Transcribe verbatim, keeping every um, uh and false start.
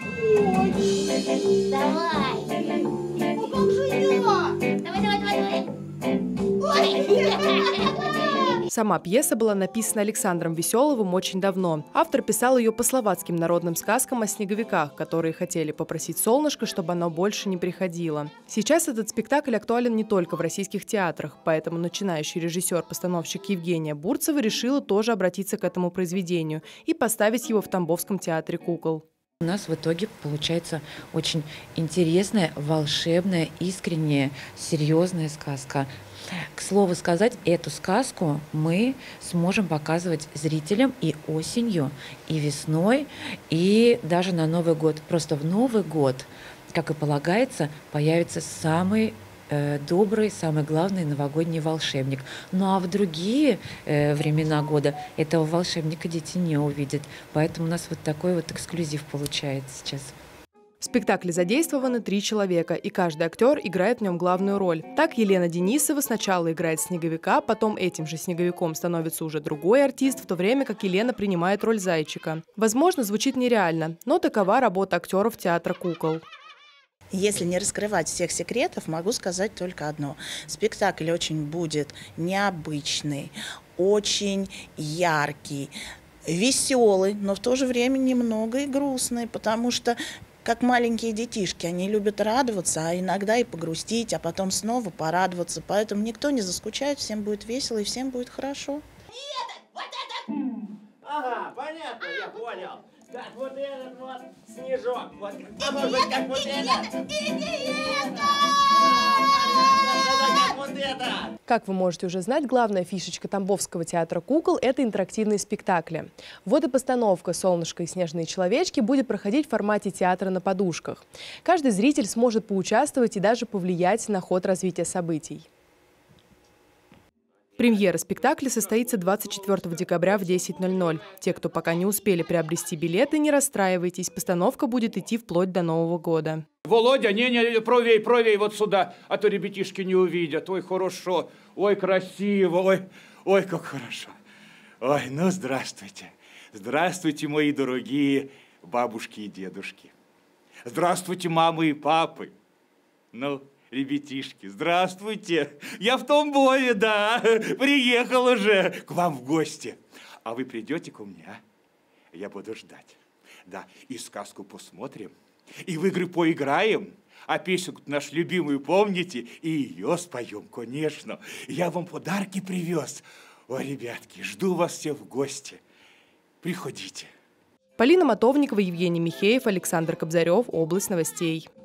Ой. Давай. Ну как же я? Давай, давай, давай, давай. Ой. Сама пьеса была написана Александром Веселовым очень давно. Автор писал ее по словацким народным сказкам о снеговиках, которые хотели попросить солнышко, чтобы оно больше не приходило. Сейчас этот спектакль актуален не только в российских театрах, поэтому начинающий режиссер-постановщик Евгения Бурцева решила тоже обратиться к этому произведению и поставить его в Тамбовском театре кукол. У нас в итоге получается очень интересная, волшебная, искренняя, серьезная сказка. К слову сказать, эту сказку мы сможем показывать зрителям и осенью, и весной, и даже на Новый год. Просто в Новый год, как и полагается, появится самый э, добрый, самый главный новогодний волшебник. Ну а в другие э, времена года этого волшебника дети не увидят. Поэтому у нас вот такой вот эксклюзив получается сейчас. В спектакле задействованы три человека, и каждый актер играет в нем главную роль. Так Елена Денисова сначала играет снеговика, потом этим же снеговиком становится уже другой артист, в то время как Елена принимает роль зайчика. Возможно, звучит нереально, но такова работа актеров театра кукол. Если не раскрывать всех секретов, могу сказать только одно. Спектакль очень будет необычный, очень яркий, веселый, но в то же время немного и грустный, потому что как маленькие детишки, они любят радоваться, а иногда и погрустить, а потом снова порадоваться. Поэтому никто не заскучает, всем будет весело и всем будет хорошо. И этот, вот этот. Ага, понятно, я понял. Как вот этот вот снежок. Вот, а может быть, как вот этот. И не это. Как вот это. Как вы можете уже знать, главная фишечка Тамбовского театра кукол – это интерактивные спектакли. Вот и постановка «Солнышко и снежные человечки» будет проходить в формате театра на подушках. Каждый зритель сможет поучаствовать и даже повлиять на ход развития событий. Премьера спектакля состоится двадцать четвёртого декабря в десять ноль ноль. Те, кто пока не успели приобрести билеты, не расстраивайтесь, постановка будет идти вплоть до Нового года. Володя, не-не, правей, правей вот сюда, а то ребятишки не увидят. Ой, хорошо, ой, красиво, ой, ой, как хорошо. Ой, ну, здравствуйте. Здравствуйте, мои дорогие бабушки и дедушки. Здравствуйте, мамы и папы. Ну, ребятишки, здравствуйте. Я в Тамбове, да, приехал уже к вам в гости. А вы придете ко мне, а? Я буду ждать. Да, и сказку посмотрим, и в игры поиграем, а песенку нашу любимую помните, и ее споем, конечно. Я вам подарки привез. Ой, ребятки, жду вас всех в гости. Приходите. Полина Мотовникова, Евгений Михеев, Александр Кобзарев. Область новостей.